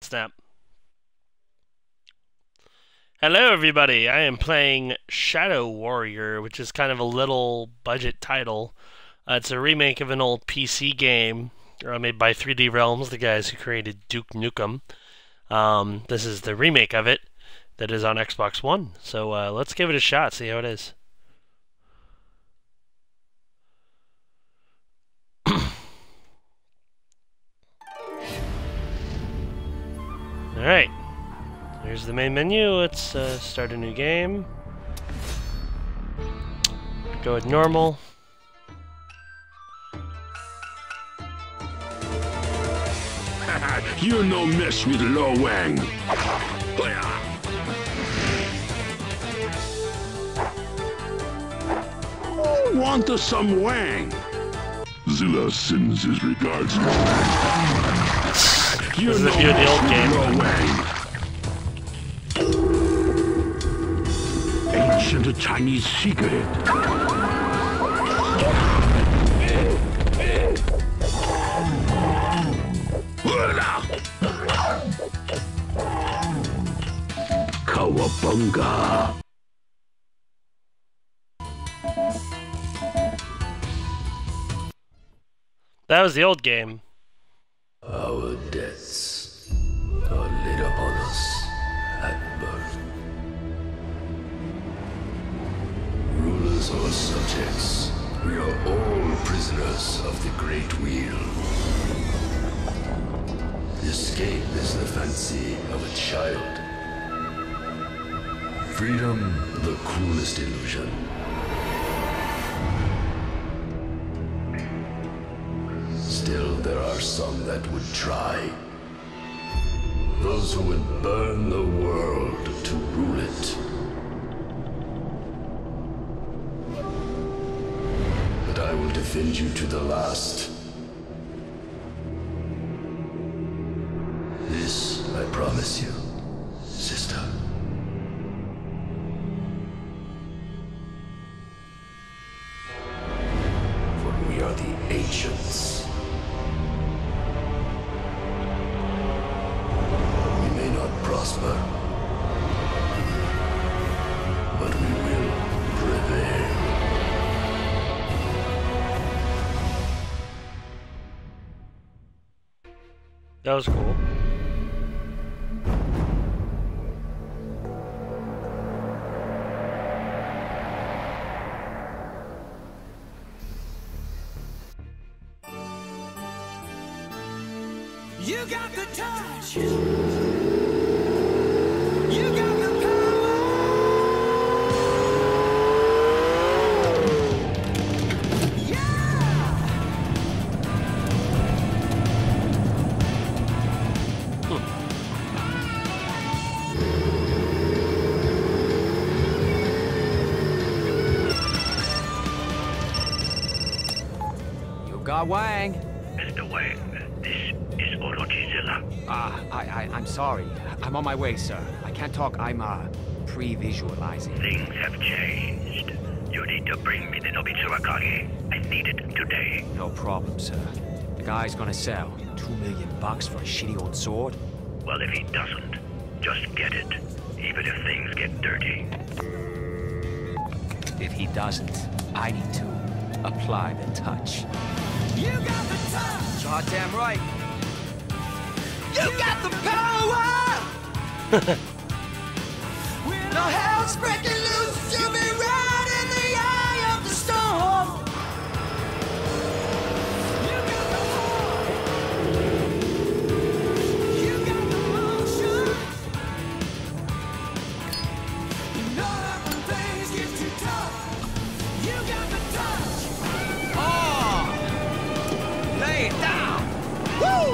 snap. Hello everybody, I am playing Shadow Warrior, which is kind of a little budget title. It's a remake of an old PC game made by 3D Realms, the guys who created Duke Nukem. This is the remake of it that is on Xbox One, so let's give it a shot, see how it is. Alright. Here's the main menu. Let's start a new game. Go with normal. You no mess with Lo Wang. Want some Wang? Zilla sends his regards. You know the old game. Lo Wang. Ancient Chinese secret. Kawabunga. That was the old game. Our debts are laid upon us at birth. Rulers or subjects, we are all prisoners of the Great Wheel. Escape is the fancy of a child. Freedom, the cruelest illusion. Still, there are some that would try. Those who would burn the world to rule it. But I will defend you to the last. This, I promise you, sister. For we are the ancients. We may not prosper, but we will prevail. That was cool. You got the touch. You got the power. Yeah. You got Wang. Mr. Wang, this is Orochizilla. I'm sorry. I'm on my way, sir. I can't talk. I'm, pre-visualizing. Things have changed. You need to bring me the Nobitsurakage. I need it today. No problem, sir. The guy's gonna sell $2 million for a shitty old sword. Well, if he doesn't, just get it. Even if things get dirty. If he doesn't, I need to apply the touch. You got the touch. Goddamn right. You got the power. No hell's breaking loose. You'll be right in the eye of the storm. You got the heart. You got the motion. You know that when things get too tough, you got the touch. Oh! Lay it down! Woo!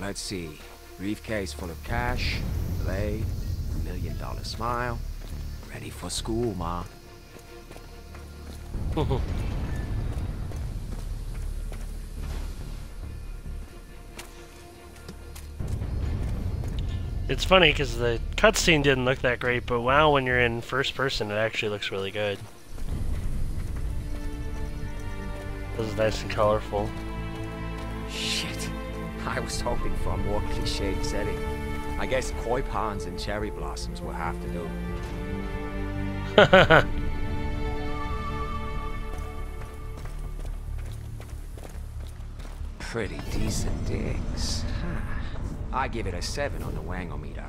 Let's see. Briefcase full of cash, blade, $1 million smile. Ready for school, Ma. It's funny because the cutscene didn't look that great, but wow, when you're in first person, it actually looks really good. This is nice and colorful. Shit. I was hoping for a more cliched setting. I guess koi ponds and cherry blossoms will have to do. Pretty decent digs. I give it a 7 on the wangometer.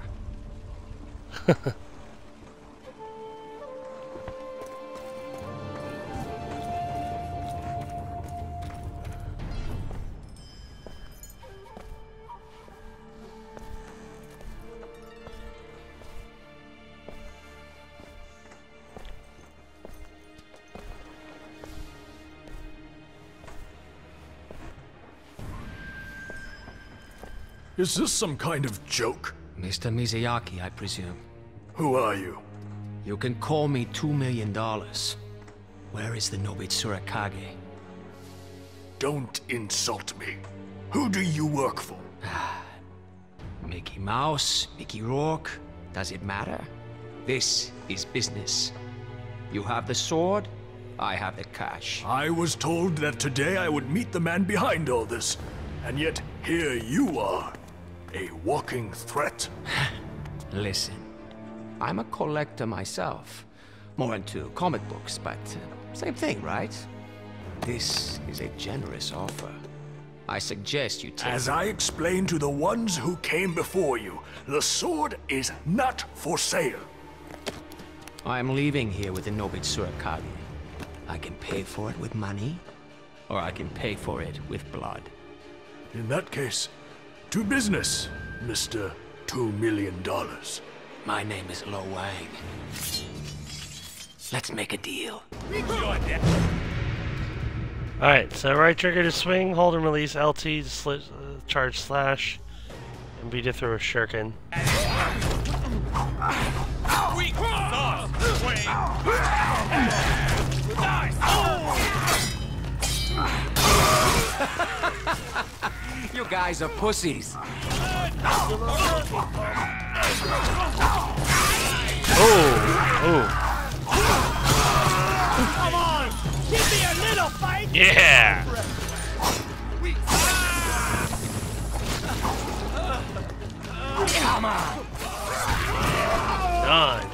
Is this some kind of joke? Mr. Mizuyaki, I presume. Who are you? You can call me $2 million. Where is the Nobitsura Kage? Don't insult me. Who do you work for? Mickey Mouse, Mickey Rourke, does it matter? This is business. You have the sword, I have the cash. I was told that today I would meet the man behind all this, and yet here you are, a walking threat. Listen, I'm a collector myself. More into comic books, but same thing, right? This is a generous offer. I suggest you take... As I explained to the ones who came before you, the sword is not for sale. I'm leaving here with the Nobitsura Kage. I can pay for it with money, or I can pay for it with blood. In that case, to business, Mr. $2 million. My name is Lo Wang. Let's make a deal. Alright, so right trigger to swing, hold and release LT to charge slash, and B to throw a shuriken. You guys are pussies. Oh! Come on! Give me a little fight! Yeah! Come on! Done.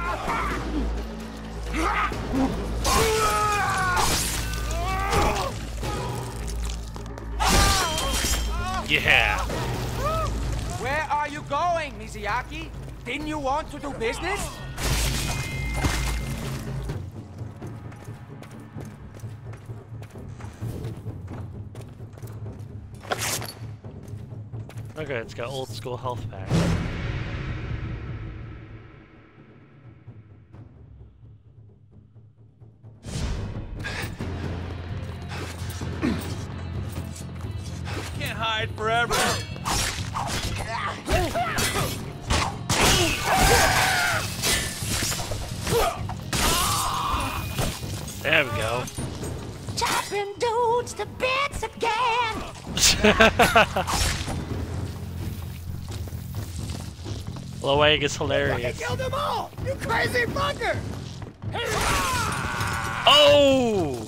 Yeah! Where are you going, Mizuyaki? Didn't you want to do business? Okay, it's got old school health pack. Can't hide forever. There we go. Chopping dudes to bits again. Lo Wang is hilarious. Kill them all! You crazy fucker! Oh!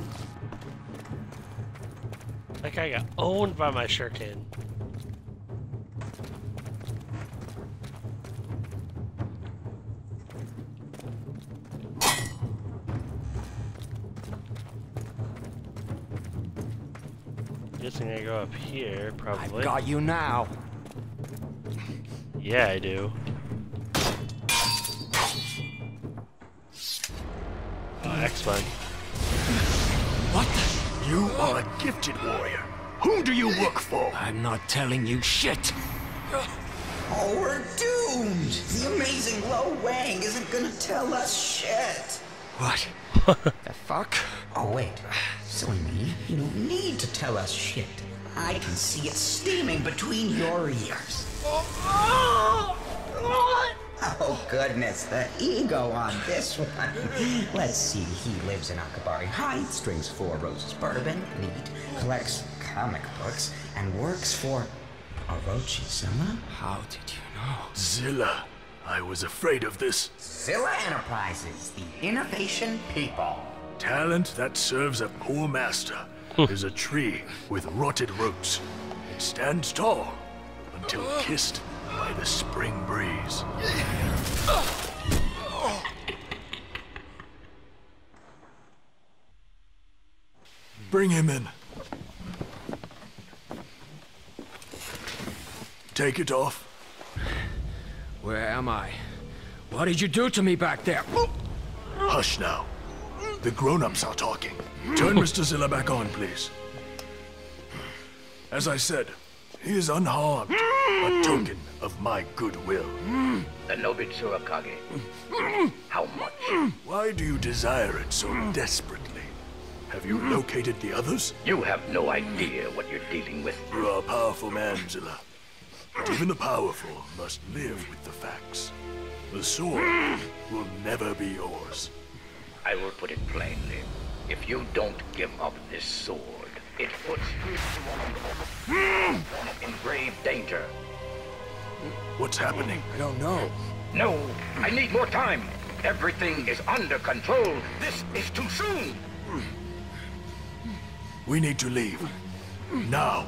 That guy got owned by my shuriken. Guessing I go up here, probably. I've got you now. Yeah, I do. Oh, X-Men. What? You are a gifted warrior. Whom do you work for? I'm not telling you shit. Oh, we're doomed! The amazing Lo Wang isn't gonna tell us shit! What? The fuck? Oh, wait. Silly me. You don't need to tell us shit. I can see it steaming between your ears. Oh, goodness, the ego on this one. Let's see, he lives in Akabari Heights, drinks 4 roses bourbon, neat, collects comic books, and works for Orochi-sama? How did you know? Zilla, I was afraid of this. Zilla Enterprises, the innovation people. Talent that serves a poor master is a tree with rotted roots. It stands tall until kissed by the spring breeze. Bring him in. Take it off. Where am I? What did you do to me back there? Hush now. The grown-ups are talking. Turn Mr. Zilla back on, please. As I said, he is unharmed. A token of my goodwill. The Nobitsura Kage. How much? Why do you desire it so desperately? Have you located the others? You have no idea what you're dealing with. You are a powerful man, Zilla. But even the powerful must live with the facts. The sword will never be yours. I will put it plainly. If you don't give up this sword, it puts you in grave danger. What's happening? I don't know. No, I need more time. Everything is under control. This is too soon. We need to leave. Now.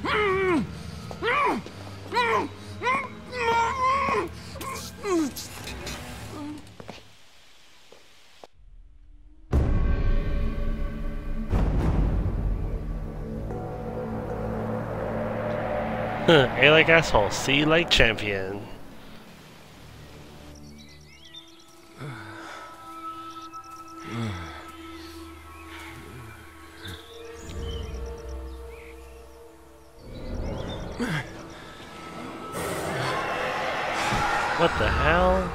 A like asshole, C like champion. What the hell?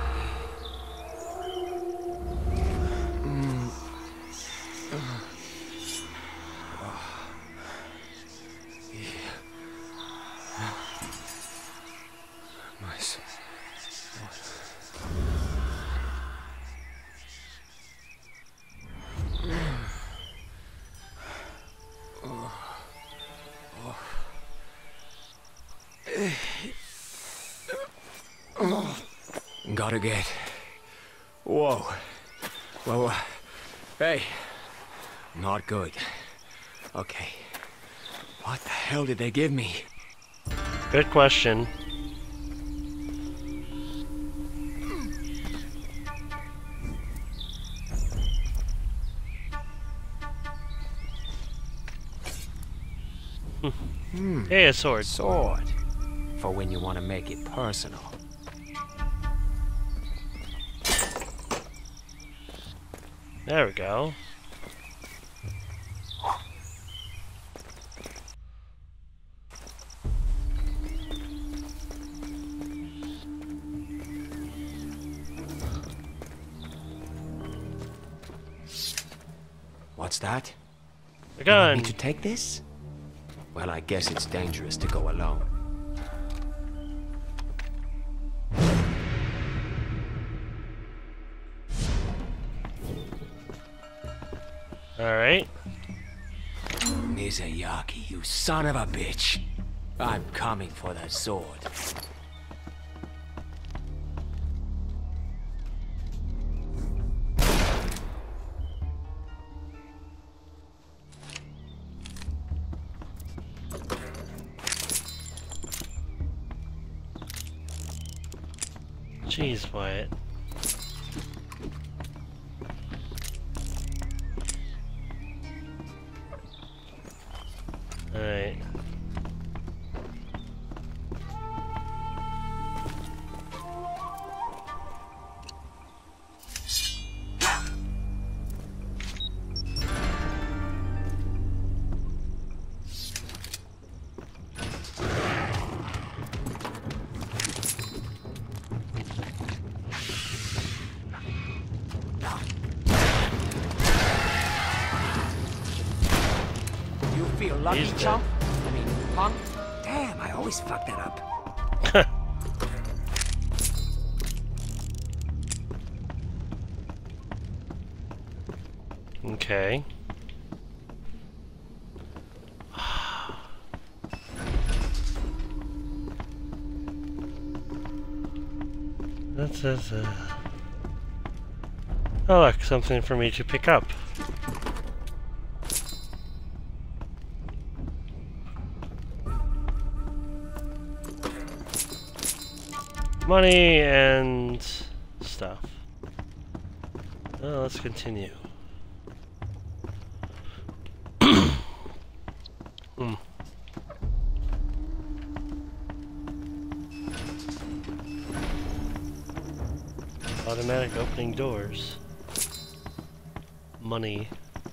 Gotta get. Whoa. Whoa. Hey. Not good. Okay. What the hell did they give me? Good question. Hey, a sword. Sword. For when you want to make it personal. There we go. What's that? A gun. Need to take this? Well, I guess it's dangerous to go alone. Alright. Mizuyaki, you son of a bitch. I'm coming for the sword. Jeez, Wyatt. Alright. You feel lucky, He's dead. chump? I mean, punk. Damn, I always fuck that up. Okay. That's oh look, something for me to pick up. Money and stuff. Well, let's continue. Automatic opening doors. Money.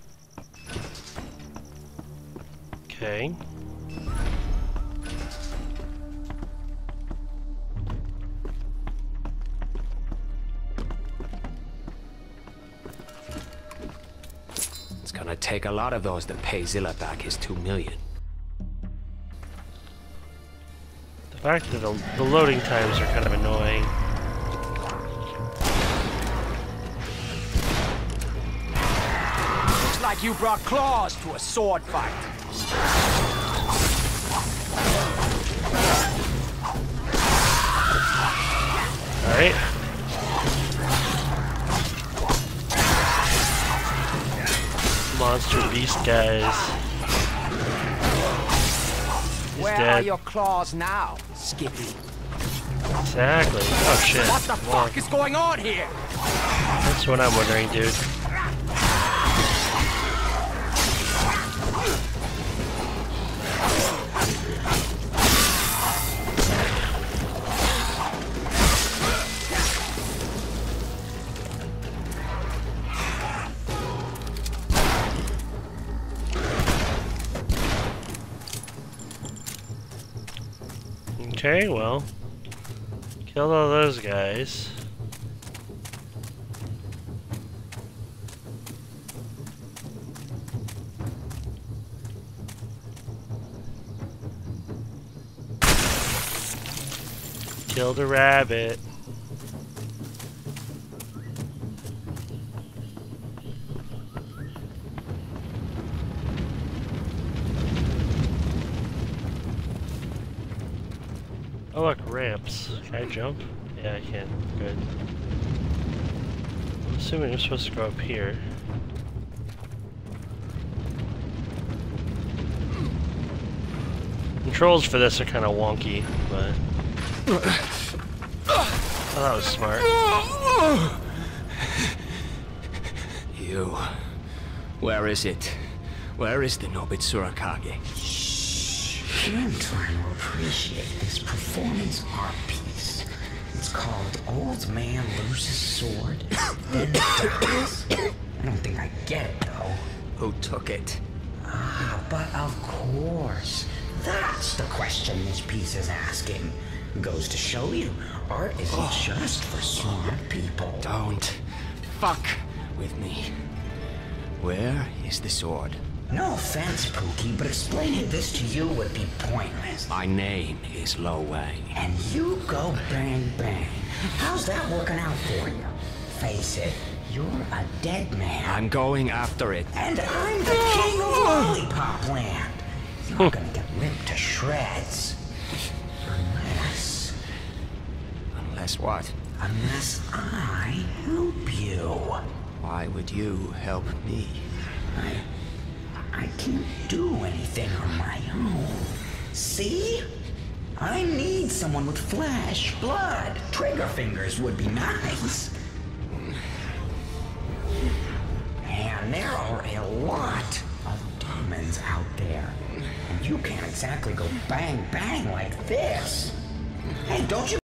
Okay. It's gonna take a lot of those to pay Zilla back his $2 million. The fact that the loading times are kind of annoying. Looks like you brought claws to a sword fight. Alright. Monster beast guys. He's Where dead. are your claws now, Skippy? Exactly. Oh shit. What the fuck is going on here? That's what I'm wondering, dude. Okay, well, killed all those guys. Killed a rabbit. Oh look, ramps. Can I jump? Yeah, I can. Good. I'm assuming I'm supposed to go up here. Controls for this are kind of wonky, but... Oh, that was smart. You... Where is it? Where is the Nobit Surakage? I'm trying to appreciate this performance art piece. It's called Old Man Loses Sword, Then Dies. I don't think I get it, though. Who took it? Ah, but of course. That's the question this piece is asking. Goes to show you, art isn't just for smart people. Don't fuck with me. Where is the sword? No offense, Pookie, but explaining this to you would be pointless. My name is Lo Wang. And you go bang bang. How's that working out for you? Face it, you're a dead man. I'm going after it. And I'm the king of Lollipop Land. You're gonna get ripped to shreds. Unless what? Unless I help you. Why would you help me? I can't do anything on my own. See? I need someone with flesh, blood. Trigger fingers would be nice. And there are a lot of demons out there. And you can't exactly go bang bang like this. Hey, don't you